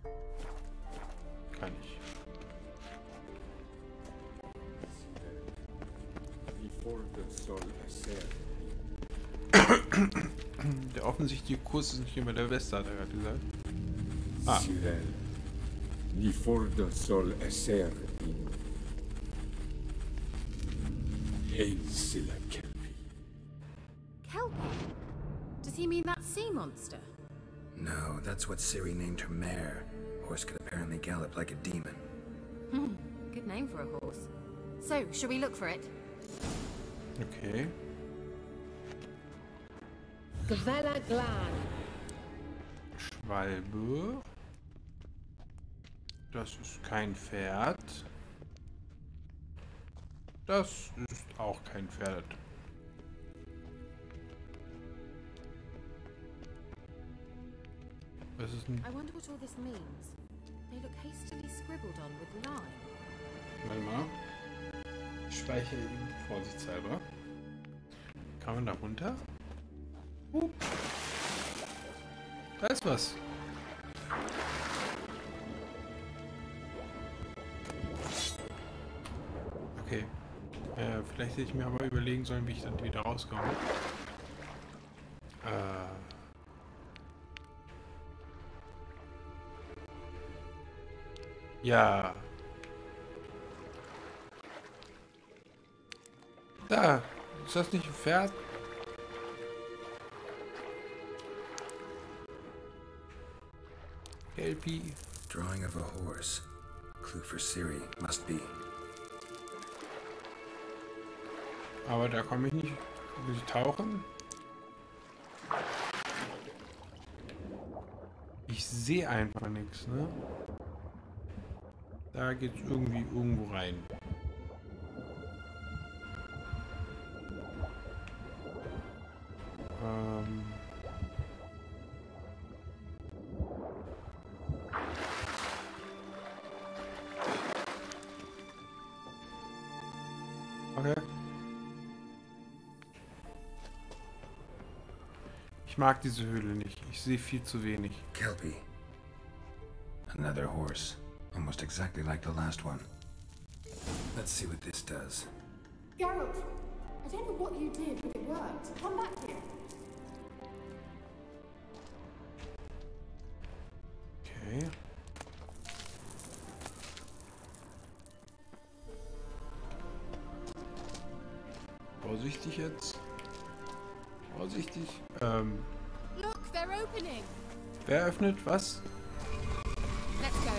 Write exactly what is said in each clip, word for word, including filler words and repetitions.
Kann ich. Der offensichtliche Kurs ist nicht immer der beste, hat er gerade gesagt. Ah. Li fordo sol esser in Ainsila Kelpie. Kelpie? Does he mean that sea monster? No, that's what Ciri named her mare. Horse could apparently gallop like a demon. Hmm, good name for a horse. So, shall we look for it? Okay. Gavella Glan. Schwalbe. Das ist kein Pferd. Das ist auch kein Pferd. Was ist denn? I wonder what all this means. They look hastily scribbled on with lime. Warte mal. Ich speichere ihn vorsichtshalber. Kann man da runter? Uh. Da ist was. Okay. Äh, vielleicht hätte ich mir aber überlegen sollen, wie ich dann wieder rauskomme. Äh. Ja. Da. Ist das nicht ein Pferd? Kelpie. Drawing of a horse. Clue for Ciri. Must be. Aber da komme ich nicht. Will ich tauchen? Ich sehe einfach nichts, ne? Da geht's irgendwie irgendwo rein. Ähm. Okay. Ich mag diese Höhle nicht. Ich sehe viel zu wenig. Kelpie. Another horse. Almost exactly like the last one. Let's see what this does. Geralt, I don't know what you did, but it worked. Come back here. Okay. Vorsichtig jetzt. Vorsichtig. Ähm. Look, they're opening. Wer öffnet was? Let's go.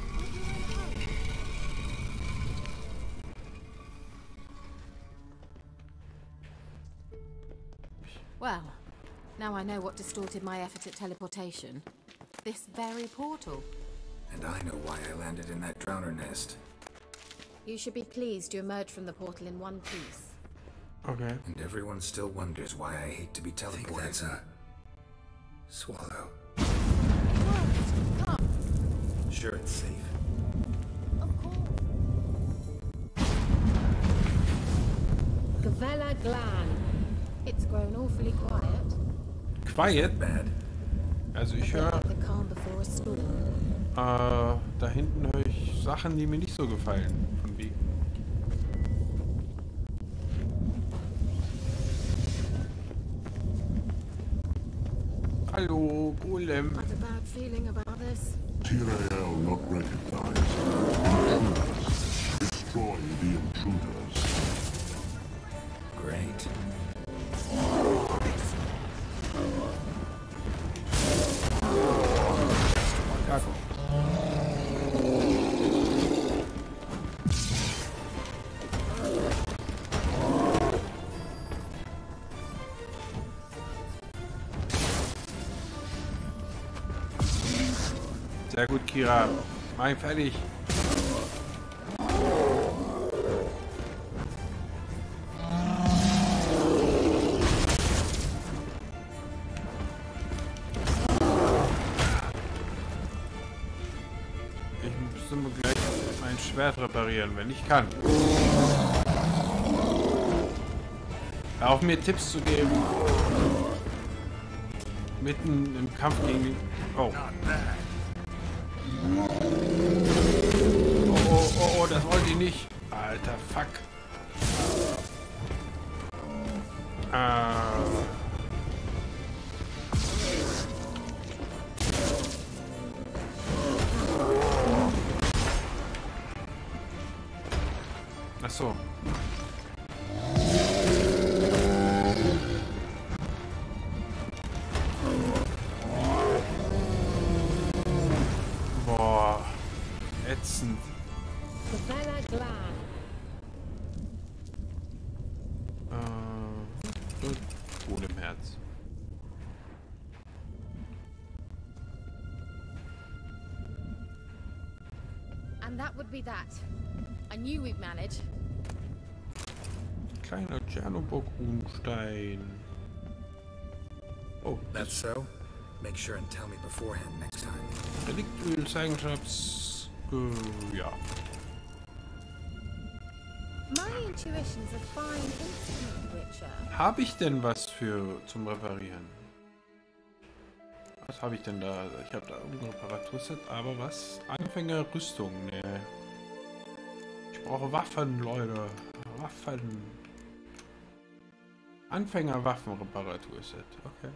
Well, now I know what distorted my effort at teleportation. This very portal. And I know why I landed in that drowner nest. You should be pleased you emerged from the portal in one piece. Okay. And everyone still wonders why I hate to be teleported. I think that's a swallow. What? Come. Sure, it's safe. Of course. Gavella Glan. It's grown awfully quiet. Quiet? Bad. Also ich höre, The calm before a storm. äh, da hinten höre ich Sachen, die mir nicht so gefallen. Von wegen. Hallo, Golem. I have a bad feeling about this. Tyrael not recognized. Intruders. Destroy the intruders. Great. Wonderful. Sehr gut, Kira. Mach ihn fertig. Ich muss immer gleich mein Schwert reparieren, wenn ich kann. Hör auf, mir Tipps zu geben. Mitten im Kampf gegen den... Oh. Das wollte ich nicht. Alter, fuck. Ah. Ach so. Boah. Ätzend. Gavella Glan. Äh, Ton im Herz. And that would be that. I knew we'd manage. Kleiner Tschernobyl-Grunstein. Oh, That's so? Make sure and tell me beforehand next time. Reliktöl, Zeigenschafts... Äh, ja. My intuition's a fine instrument, Witcher. Habe ich denn was für zum Reparieren? Was habe ich denn da? Ich habe da irgendein Reparaturset, aber was? Anfängerrüstung, ne. Ich brauche Waffen, Leute. Waffen. Anfänger-Waffenreparaturset, okay.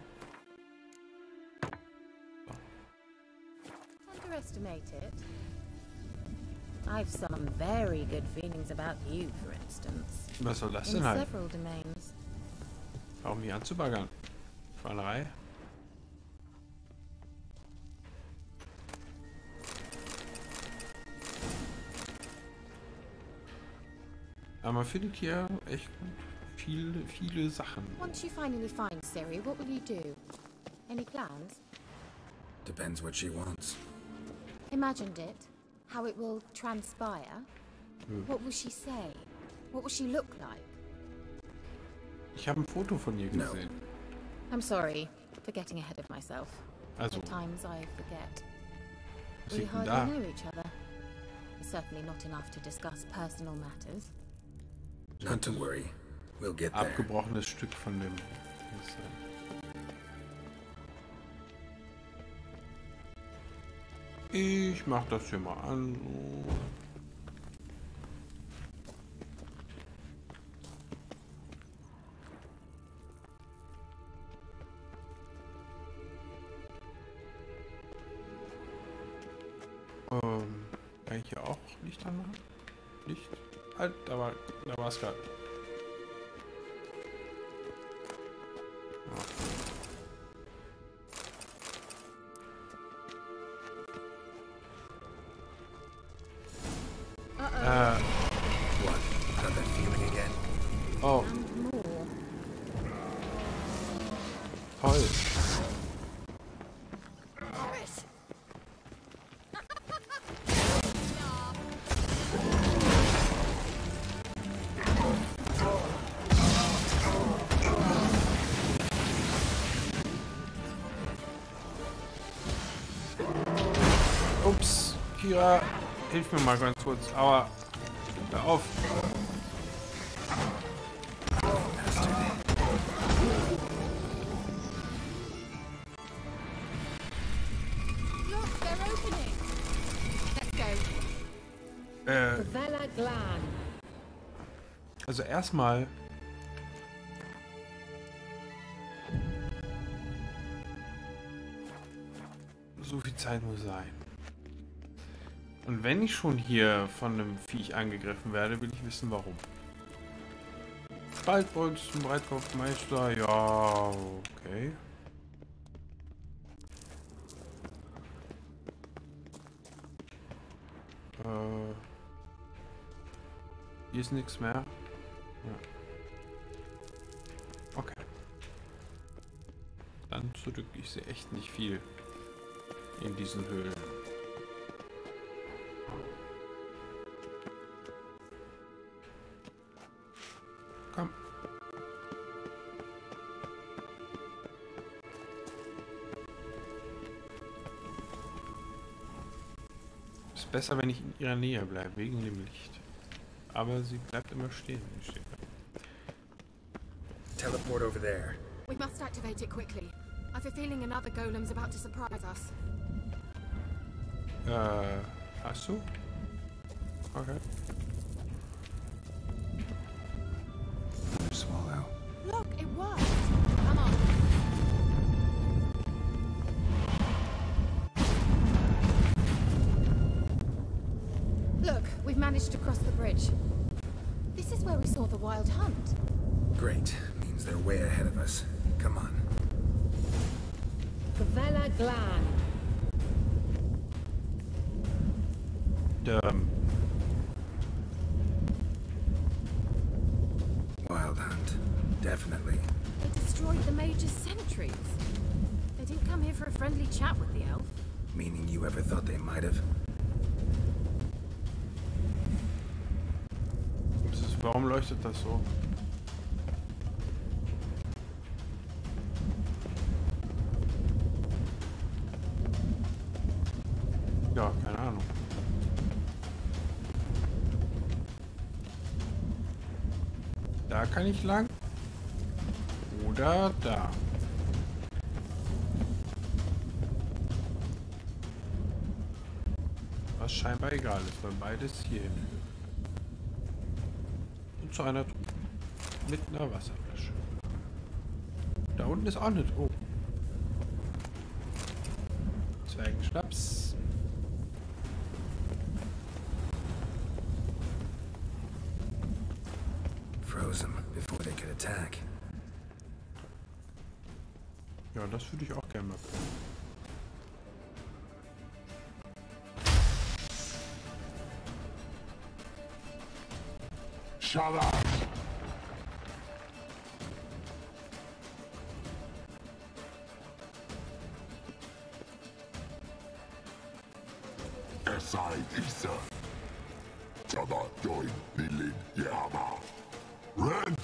Underestimate it. I've some very good feelings about you, for instance. Was soll das In denn halt? several domains. Warum hier anzubaggern? Schweinerei? Aber man findet hier echt viele, viele Sachen. Once you finally find Ciri, what will you do? Any plans? Depends what she wants. Imagined it? How it will transpire? What will she say? What will she look like? Ich habe ein Foto von ihr No. gesehen. I'm sorry for getting ahead of myself. Also, At times I forget. was We sieht denn hardly da? know each other. Certainly not enough to discuss personal matters. Not to worry. We'll get there. Abgebrochenes Stück von dem. Ich mach das hier mal an. Ähm, kann ich hier auch Licht anmachen? Licht? Halt, da war, da war es gerade. Äh, What? Got that feeling again? oh, And more. toll. Ups, Kira, hilf mir mal ganz kurz. Aua, hör auf. Look, they're opening. Let's go. Äh, Gavella Glan. also erstmal. So viel Zeit muss sein. Und wenn ich schon hier von einem Viech angegriffen werde, will ich wissen, warum. Spaltbolz zum Breitkopfmeister, ja, okay. Äh, hier ist nichts mehr. Ja. Okay. Dann zurück. Ich sehe echt nicht viel in diesen Höhlen. Komm. Ist besser, wenn ich in ihrer Nähe bleibe, wegen dem Licht. Aber sie bleibt immer stehen. wenn ich stehe. Teleport over there. We must activate it quickly. I've a feeling another golem's about to surprise us. Äh, hast du? Okay. Swallow. Look, it worked. Come on. Look, we've managed to cross the bridge. This is where we saw the wild hunt. Great. Means they're way ahead of us. Come on. Favela Glan. Um, Wild hunt. Definitely. They destroyed the Major's sentries. They didn't come here for a friendly chat with the elf. Meaning you ever thought they might have? das ist, warum leuchtet das so? Ja, keine Ahnung. Da kann ich lang. Oder da. Was scheinbar egal ist, weil beides hier hin führt. Und zu einer Truhe. Mit einer Wasserflasche. Da unten ist auch eine Truhe. Zwergenschnaps. Froze them before they could attack. Ja, das würde ich auch gerne mal probieren. Shut up! Esai Isa. Jabba doin bilin yama. Ren!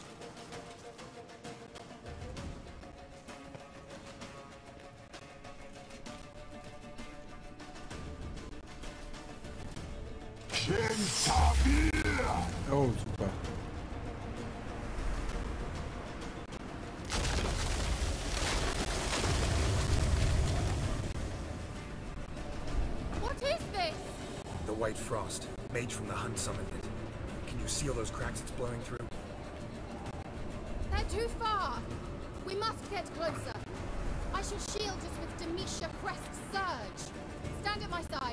Shin Tabir! Oh, super. What is this? The White Frost, mage from the Hunt summoned it. Can you see all those cracks it's blowing through? They're too far. We must get closer. I shall shield us with Demetia Crest's surge. Stand at my side.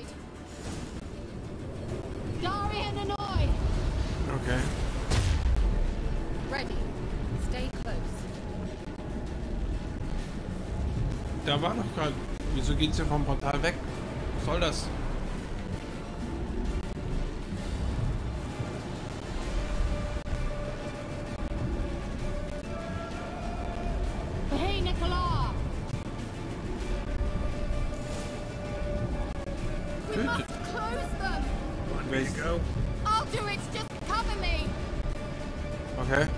Darian Annoy! Okay. Ready. Stay close. Da war doch gerade. Wieso geht's hier vom Portal weg? Was soll das? Hey, Nicola! We Tötet. must close them! There you go. I'll do it! Just cover me! Okay.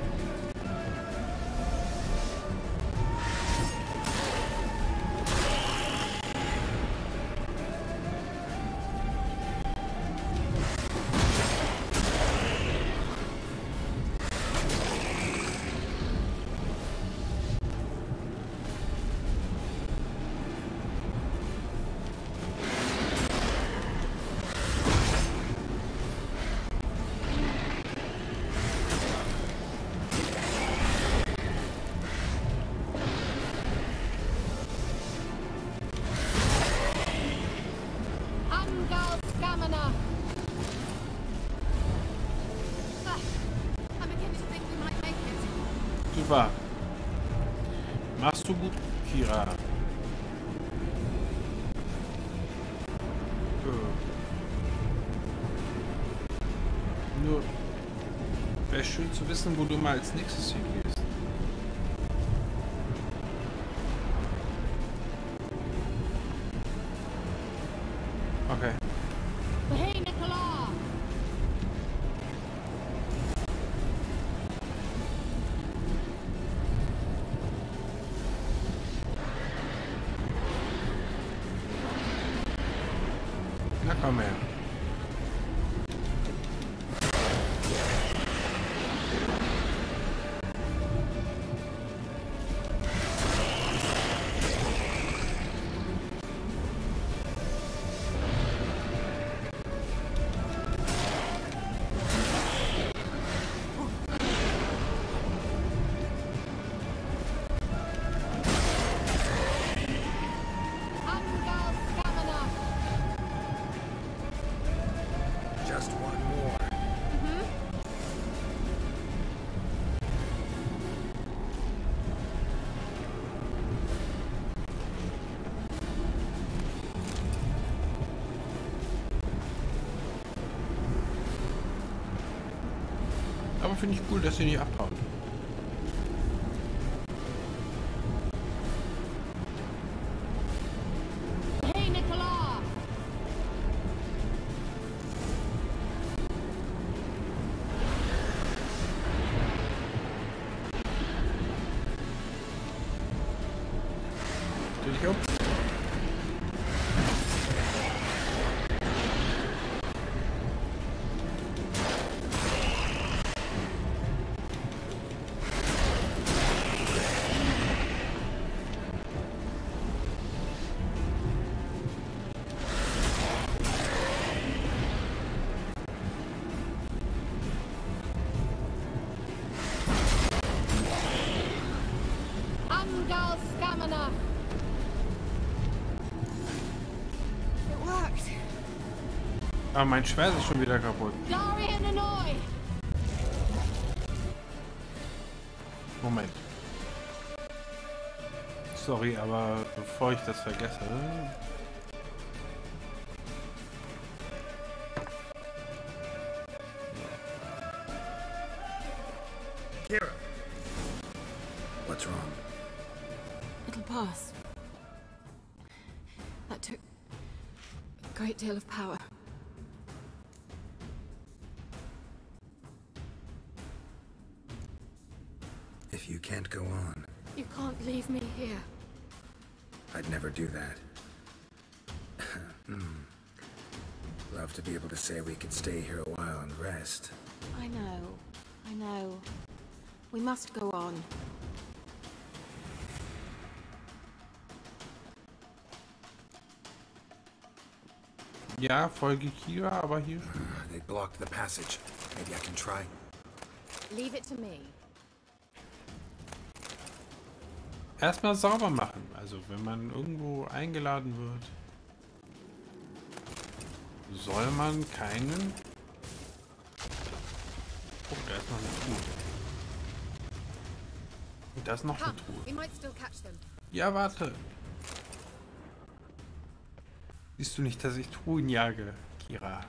Angal Stamina! Ah, I'm beginning to think we might make it. Super. Machst du gut, Kira. Äh. Nur wäre schön zu wissen, wo du mal als nächstes hingehst. Okay. Hey, Nicola! Na komm her. finde ich cool, dass sie nicht abhauen. Hey, Nicola! Dreh dich um. Angal Stamina! It worked! Aber mein Schwert ist schon wieder kaputt. Darian Annoy! Moment. Sorry, aber bevor ich das vergesse... Kira! What's wrong? It'll pass. That took a great deal of power. If you can't go on, You can't leave me here. I'd never do that. Hmm. Love to be able to say we could stay here a while and rest. I know. I know. We must go on. Ja, folge Kira, aber hier... They blocked the passage. Maybe I can try. Leave it to me. Erstmal sauber machen. Also, wenn man irgendwo eingeladen wird, soll man keinen... Oh, da ist noch eine Truhe. Und da ist noch eine Come, Truhe. we might still catch them. Ja, warte. Siehst du nicht, dass ich Truhen jage, Kira?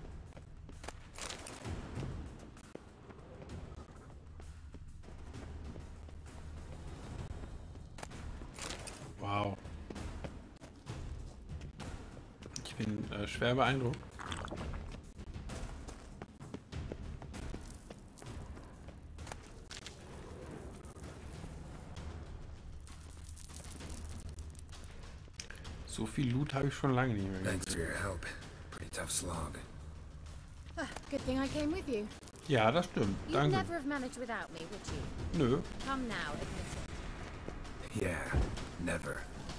Wow. Ich bin äh, schwer beeindruckt. So viel Loot habe ich schon lange nicht mehr Thanks for gesehen. your help. Pretty tough slog. Ah, good thing I came with you. Ja, das stimmt. You'd Danke. never have managed without me, would you? Nö. Come now, admit it. Yeah, never.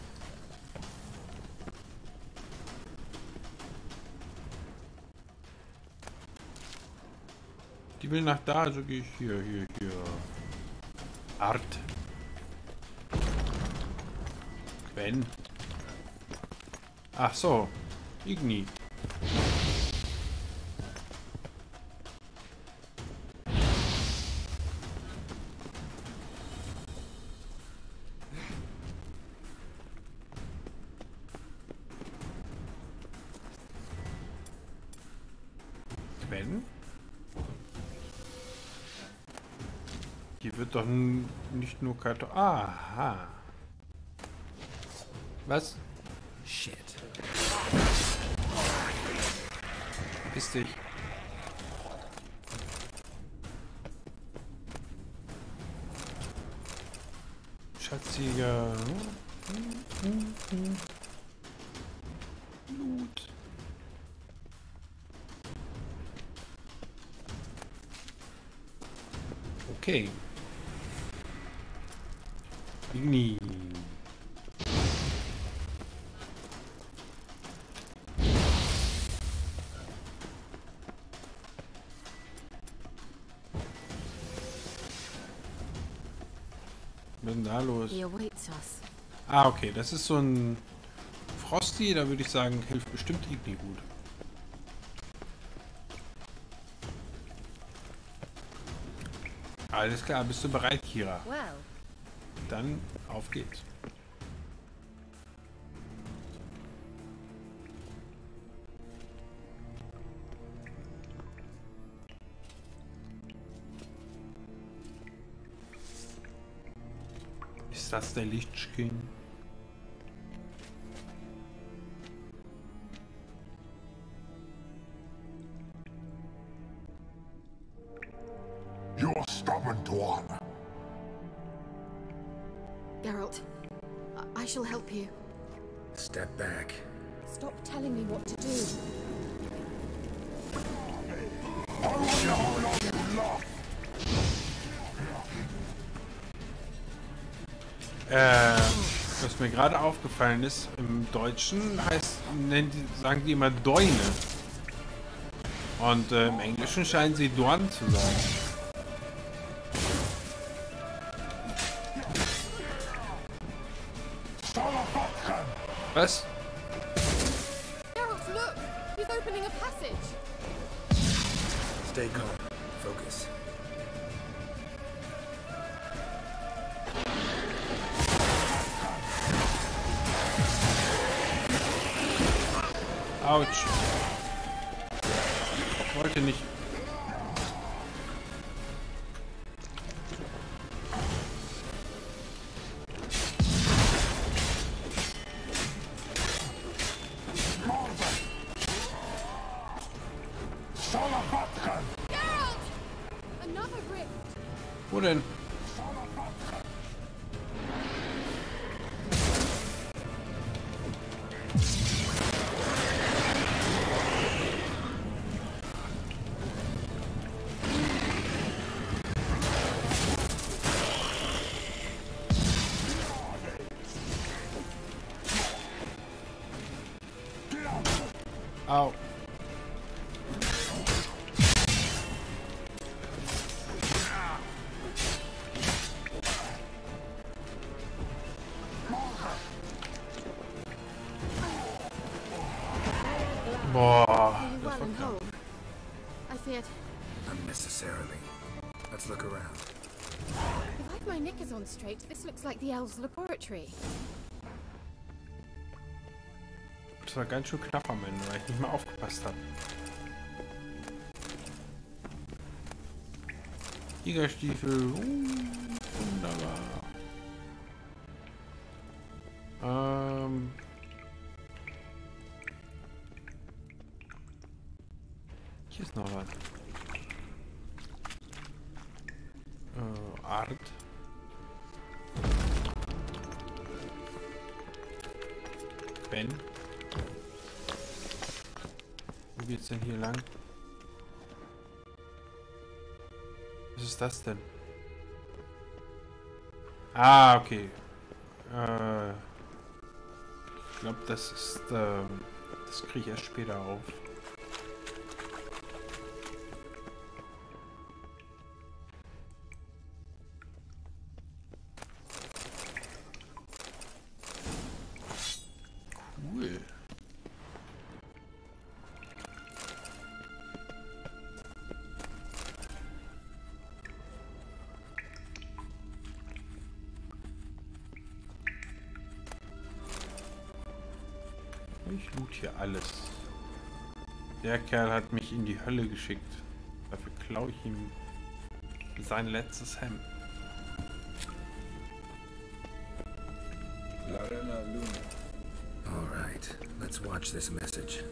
Die will nach da, also gehe ich hier, hier, hier. Art. Gwen. Ach so. Igni. Gwen? Hier wird doch n- nicht nur Karton. Aha. Was? Shit. Ist dich. Schatziger. Loot. Okay. Igni. Was ist denn da los? He awaits us. Ah, okay. Das ist so ein Frosty. Da würde ich sagen, hilft bestimmt Igni gut. Alles klar. Bist du bereit, Kira? Well, Dann auf geht's. das der Lich King? You're stubborn, Tuan. Geralt, I, I shall help you. Step back. Stop telling me what to do. I wonder how long you last. Äh, was mir gerade aufgefallen ist, im Deutschen heißt, nennen die, sagen die immer Doine. Und äh, im Englischen scheinen sie Dorn zu sagen. Was? Geralt, look! He's opening a passage! Stay calm. Focus. Autsch. Ich wollte nicht. Geralt! Another rift! Wo denn? Au. Boah. Are you well and whole? I feared. Unnecessarily. Let's look around. If I've my knickers on straight, this looks like the elves' laboratory. Das war ganz schön knapp am Ende, weil ich nicht mal aufgepasst habe. Tigerstiefel. Uh, wunderbar. Ähm. Hier ist noch was. Äh, Art. Ben. Wo geht's denn hier lang? Was ist das denn? Ah, okay. Äh, ich glaube, das ist, äh, das kriege ich erst später auf. Cool. Ich loot hier alles. Der Kerl hat mich in die Hölle geschickt. Dafür klaue ich ihm sein letztes Hemd. Larena Luna. All right, let's watch this message.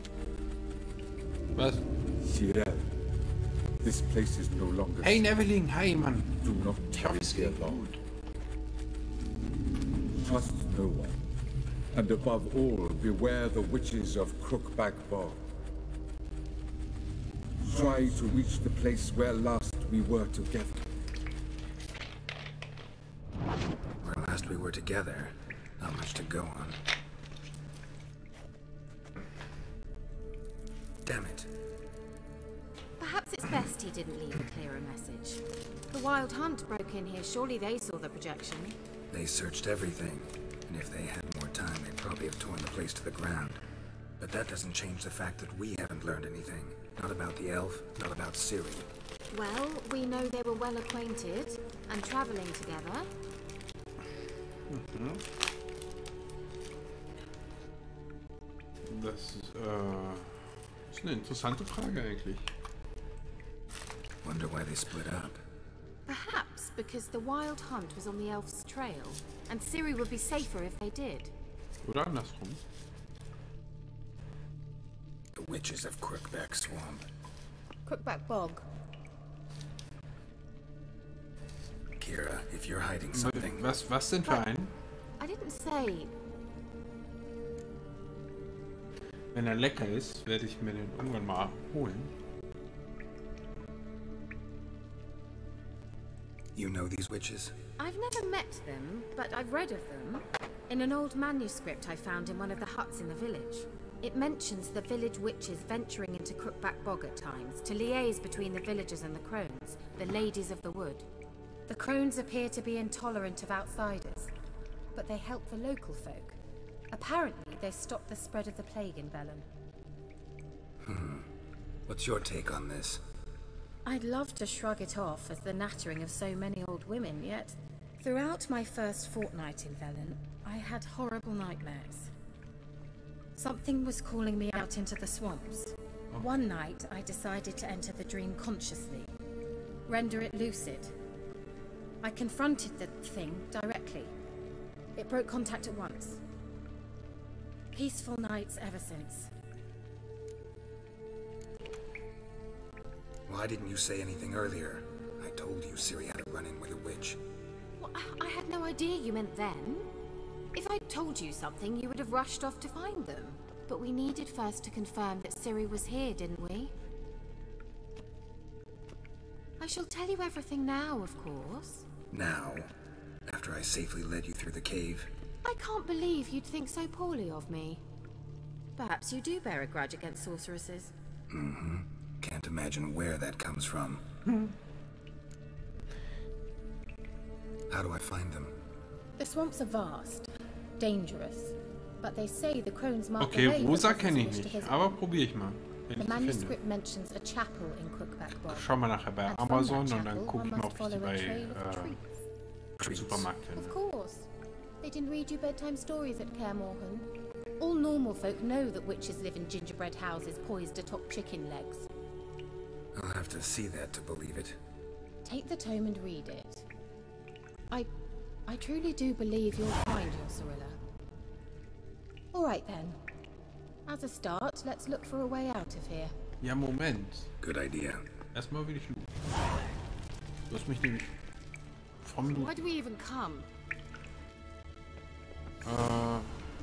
Was? Cyril, this place is no longer Hey safe. Neveling, hi Mann. Do not Ich hoffe, tarry es here geht long. gut. Trust no one. And above all, beware the witches of Crookback Bog. Try to reach the place where last we were together. Where last we were together, not much to go on. Damn it. Perhaps it's best he didn't leave a clearer message. The Wild Hunt broke in here. Surely they saw the projection. They searched everything, and if they had more time, they'd probably have torn the place to the ground. But that doesn't change the fact that we haven't learned anything. Not about the elf, not about Ciri. Well, we know they were well acquainted and traveling together. Mhm. Das ist, äh, ist eine interessante Frage eigentlich. Wonder why they split up. Perhaps because the Wild Hunt was on the elves' trail, and Ciri would be safer if they did. Oder andersrum. The witches of Crookback Swamp. Crookback Bog. Kira, if you're hiding something... Was, was denn für ein? I didn't say... Wenn er lecker ist, werde ich mir den irgendwann mal holen. You know these witches? I've never met them, but I've read of them. In an old manuscript I found in one of the huts in the village. It mentions the village witches venturing into Crookback Bog at times to liaise between the villagers and the crones, the ladies of the wood. The crones appear to be intolerant of outsiders, but they help the local folk. Apparently, they stopped the spread of the plague in Velen. Hmm. What's your take on this? I'd love to shrug it off as the nattering of so many old women, yet throughout my first fortnight in Velen, I had horrible nightmares. Something was calling me out into the swamps. One night, I decided to enter the dream consciously, render it lucid. I confronted the thing directly. It broke contact at once. Peaceful nights ever since. Why didn't you say anything earlier? I told you Ciri had a run-in with a witch. Well, I had no idea you meant then. If I'd told you something, you would have rushed off to find them. But we needed first to confirm that Ciri was here, didn't we? I shall tell you everything now, of course. Now? After I safely led you through the cave? I can't believe you'd think so poorly of me. Perhaps you do bear a grudge against sorceresses. Mm-hmm. Can't imagine where that comes from. How do I find them? The swamps are vast, dangerous, but they say the crones mark Okay, the way Rosa for kenne ich visitors to nicht, visit. aber probiere ich mal, wenn The ich sie manuscript finde. mentions a chapel in Crookback Bog. Schau mal nachher bei And from Amazon that und dann chapel, gucke ich one mal, must ob ich die follow a bei trail of äh, treats. Supermarkt Of finde. course. They didn't read you bedtime stories at Kaer Morhen. All normal folk know that witches live in gingerbread houses poised atop chicken legs. I'll have to see that to believe it. Take the tome and read it. I... I truly do believe you'll find your Cirilla. Alright then. As a start, let's look for a way out of here. Ja, Moment. Good idea. Erstmal will ich looten. Du hast mich nämlich vom Why Looten. do we even come? Äh,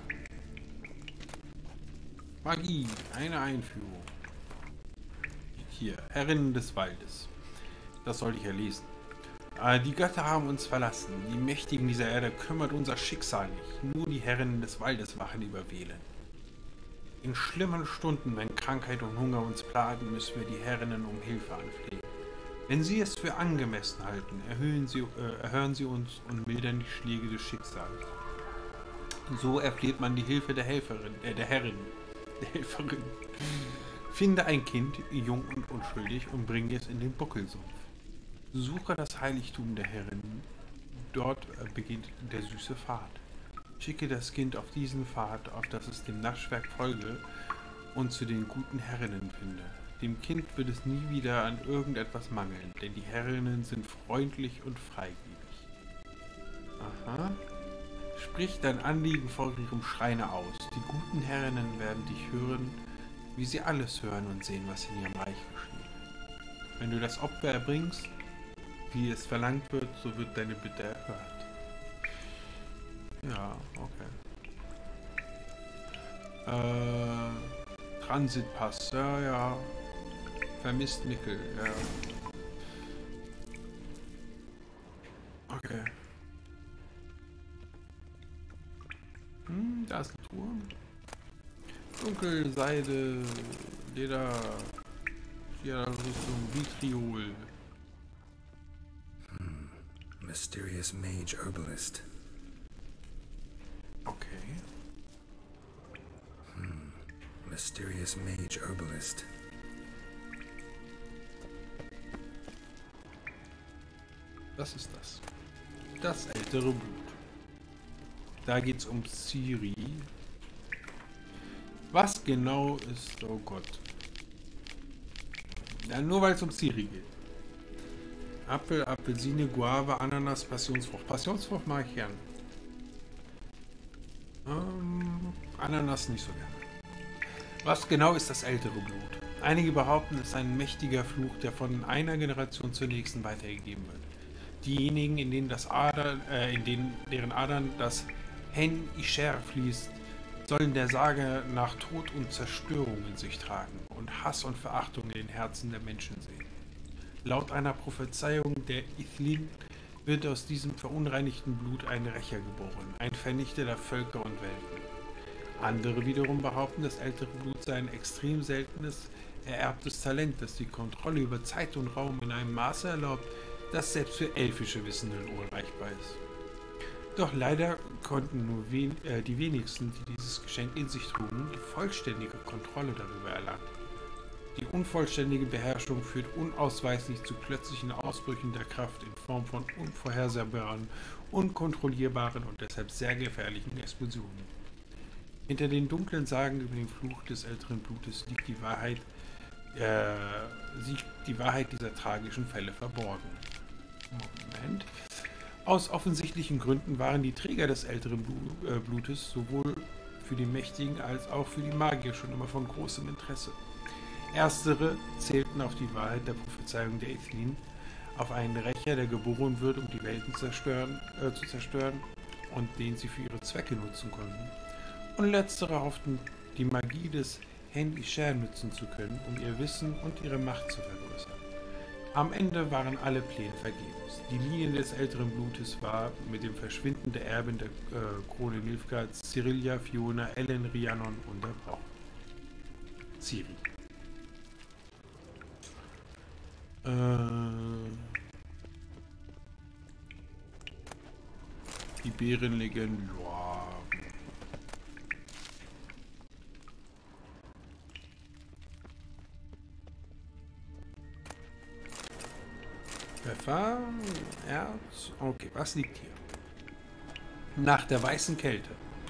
Magie, eine Einführung. Hier, Herrinnen des Waldes. Das sollte ich ja lesen. Äh, die Götter haben uns verlassen. Die Mächtigen dieser Erde kümmert unser Schicksal nicht. Nur die Herrinnen des Waldes wachen über Velen. In schlimmen Stunden, wenn Krankheit und Hunger uns plagen, müssen wir die Herrinnen um Hilfe anflehen. Wenn sie es für angemessen halten, erhöhen sie, äh, erhören sie uns und mildern die Schläge des Schicksals. So erfleht man die Hilfe der Helferin, äh, der Herrin, der Helferin. Finde ein Kind, jung und unschuldig, und bringe es in den Buckelsumpf. Suche das Heiligtum der Herrin. Dort äh, beginnt der süße Pfad. Schicke das Kind auf diesen Pfad, auf dass es dem Naschwerk folge und zu den guten Herrinnen finde. Dem Kind wird es nie wieder an irgendetwas mangeln, denn die Herrinnen sind freundlich und freigebig. Aha. Sprich dein Anliegen vor ihrem Schreiner aus. Die guten Herrinnen werden dich hören, wie sie alles hören und sehen, was in ihrem Reich geschieht. Wenn du das Opfer erbringst, wie es verlangt wird, so wird deine Bitte erhört. Ja, okay. Äh, Transitpass, ja, ja. Vermisst Mickel, ja. Okay. Hm, da ist eine Truhe. Dunkel, Seide, Leder, Lederrüstung, Vitriol. Hmm. Mysterious Mage Herbalist. Okay. Hmm. Mysterious Mage Herbalist. Was ist das? Das ältere Blut. Da geht's um Ciri. Was genau ist... Oh Gott. Ja, nur weil es um Ciri geht. Apfel, Apfelsine, Guave, Ananas, Passionsfrucht. Passionsfrucht mag ich gern. Ähm, Ananas nicht so gern. Was genau ist das ältere Blut? Einige behaupten, es ist ein mächtiger Fluch, der von einer Generation zur nächsten weitergegeben wird. Diejenigen, in denen das Adern, äh, in denen, deren Adern das Hen Isher fließt, sollen der Sage nach Tod und Zerstörung in sich tragen und Hass und Verachtung in den Herzen der Menschen sehen. Laut einer Prophezeiung der Ithlin wird aus diesem verunreinigten Blut ein Rächer geboren, ein Vernichter der Völker und Welten. Andere wiederum behaupten, das ältere Blut sei ein extrem seltenes, ererbtes Talent, das die Kontrolle über Zeit und Raum in einem Maße erlaubt, das selbst für elfische Wissende unerreichbar ist. Doch leider konnten nur wen äh, die wenigsten, die dieses Geschenk in sich trugen, die vollständige Kontrolle darüber erlangen. Die unvollständige Beherrschung führt unausweichlich zu plötzlichen Ausbrüchen der Kraft in Form von unvorhersehbaren, unkontrollierbaren und deshalb sehr gefährlichen Explosionen. Hinter den dunklen Sagen über den Fluch des älteren Blutes liegt die Wahrheit, äh, liegt die Wahrheit dieser tragischen Fälle verborgen. Moment. Aus offensichtlichen Gründen waren die Träger des älteren Blu äh, Blutes sowohl für die Mächtigen als auch für die Magier schon immer von großem Interesse. Erstere zählten auf die Wahrheit der Prophezeiung der Ithlin, auf einen Rächer, der geboren wird, um die Welten zerstören, äh, zu zerstören und den sie für ihre Zwecke nutzen konnten. Und letztere hofften, die Magie des Hen Isher nutzen zu können, um ihr Wissen und ihre Macht zu vergrößern. Am Ende waren alle Pläne vergebens. Die Linie des älteren Blutes war mit dem Verschwinden der Erbin der äh, Krone Nilfgaard, Cirilia, Fiona, Ellen, Rhiannon unterbrochen. Ciri. Äh, die Bärenlegende, ja. Pfeffer, Erz, okay, was liegt hier? Nach der weißen Kälte.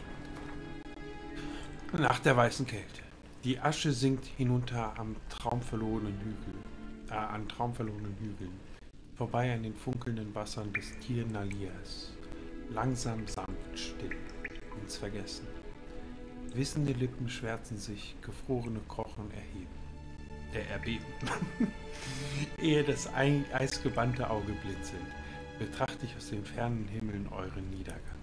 Nach der weißen Kälte. Die Asche sinkt hinunter am traumverlorenen Hügel, äh, an traumverlorenen Hügeln, vorbei an den funkelnden Wassern des Tir Nalias, langsam, sanft, still, ins Vergessen. Wissende Lippen schwärzen sich, gefrorene Knochen erheben. Der erbeben. Ehe das eisgebannte Auge blinzelt, betrachte ich aus den fernen Himmeln euren Niedergang.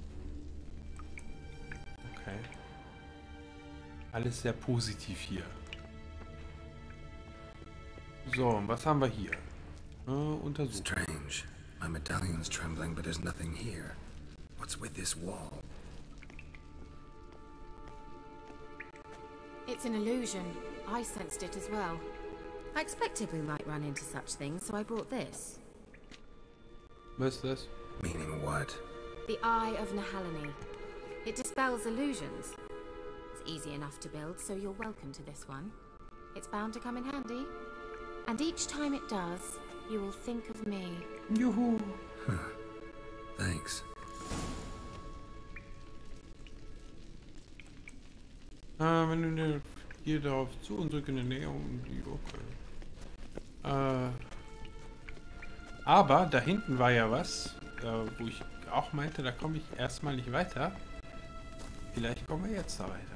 Okay. Alles sehr positiv hier. So, und was haben wir hier? Äh, untersuchen. Strange. My medallion's trembling, but there's nothing here. What's with this wall? It's an illusion. I sensed it as well. I expected we might run into such things, so I brought this. Was ist das? Meaning what? The Eye of Nehaleni. It dispels illusions. It's easy enough to build, so you're welcome to this one. It's bound to come in handy. And each time it does, you will think of me. Juhu. Huh. Thanks. Ah, wenn du hier darauf zu und drücke in der Nähe um die okay. Äh, aber da hinten war ja was, äh, wo ich auch meinte, da komme ich erstmal nicht weiter. Vielleicht kommen wir jetzt da weiter.